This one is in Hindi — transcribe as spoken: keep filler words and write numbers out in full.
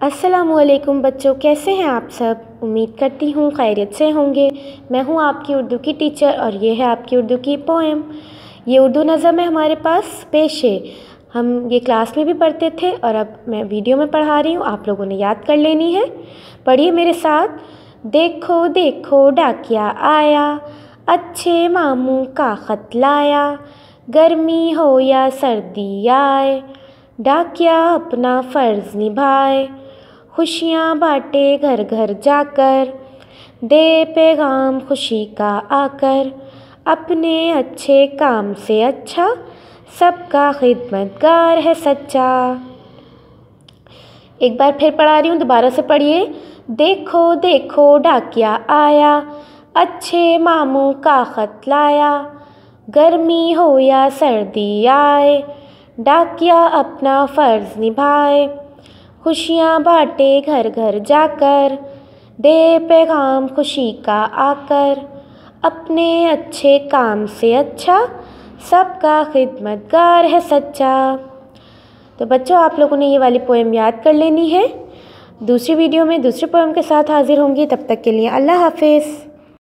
अस्सलामुअलैकुम बच्चों, कैसे हैं आप सब। उम्मीद करती हूँ खैरियत से होंगे। मैं हूँ आपकी उर्दू की टीचर और ये है आपकी उर्दू की पोएम। ये उर्दू नज़म है हमारे पास पेश है। हम ये क्लास में भी पढ़ते थे और अब मैं वीडियो में पढ़ा रही हूँ, आप लोगों ने याद कर लेनी है। पढ़िए मेरे साथ। देखो देखो डाकिया आया, अच्छे मामू का ख़त लाया। गर्मी हो या सर्दी आए, डाकिया अपना फ़र्ज़ निभाए। खुशियाँ बाँटे घर घर जाकर, दे पैगाम खुशी का आकर। अपने अच्छे काम से अच्छा, सबका खिदमतगार है सच्चा। एक बार फिर पढ़ा रही हूँ, दोबारा से पढ़िए। देखो देखो डाकिया आया, अच्छे मामू का ख़त लाया। गर्मी हो या सर्दी आए, डाकिया अपना फ़र्ज़ निभाए। खुशियाँ बाँटे घर घर जाकर, दे पैगाम खुशी का आकर। अपने अच्छे काम से अच्छा, सबका खिदमतगार है सच्चा। तो बच्चों, आप लोगों ने ये वाली पोएम याद कर लेनी है। दूसरी वीडियो में दूसरी पोएम के साथ हाजिर होंगी। तब तक के लिए अल्लाह हाफिज़।